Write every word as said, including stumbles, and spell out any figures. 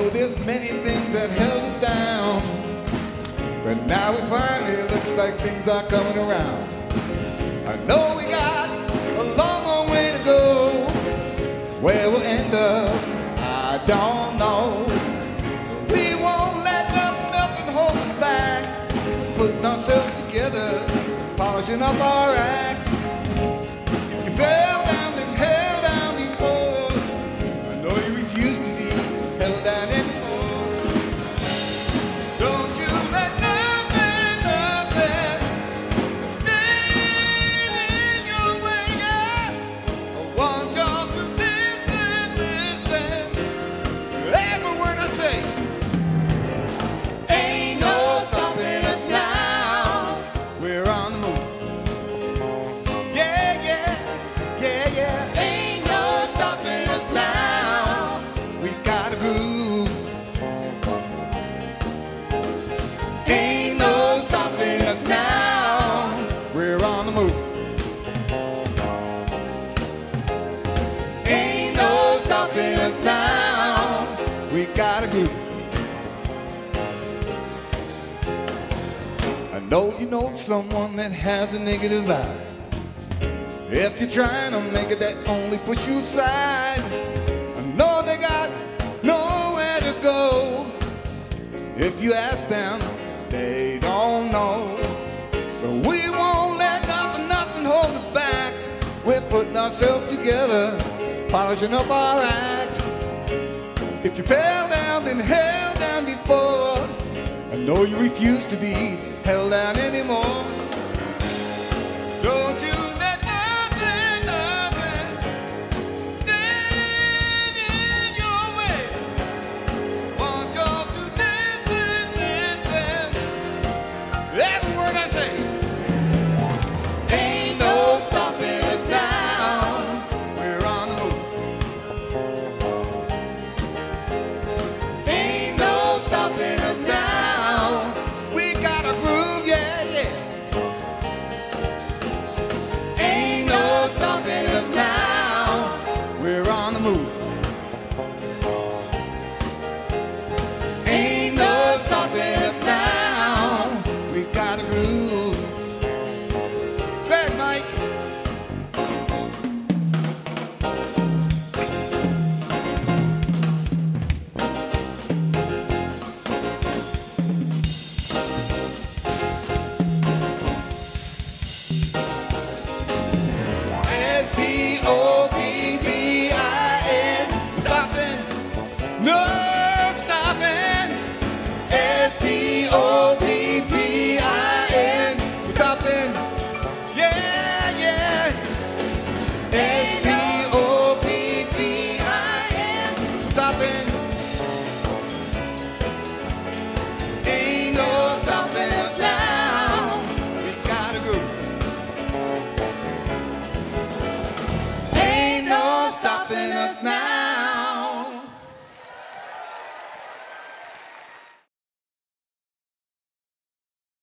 know there's many things that held us down, but now it finally looks like things are coming around. I know we got a long, long way to go. Where we'll end up, I don't know. We won't let nothing, nothing hold us back. Putting ourselves together, polishing up our act. If you fell down, then held down before. I know you refuse to be held down anymore. Don't you let nothing, nothing stand in your way. Yeah. I want y'all to listen, listen to every word I say. Ain't no stopping us now. We're on the move. Yeah, yeah, yeah, yeah. Ain't no stopping us now. We gotta groove. Ain't no stopping us now. We're on the move. Ain't no stopping us now. We gotta groove. I know you know someone that has a negative vibe. If you're trying to make it, that only push you aside. I know they got nowhere to go. If you ask them, they don't know. But we won't let nothing, nothing hold us back. We're putting ourselves together, polishing up our act. If you fell down, then held down before. I know you refuse to be held down anymore. Don't you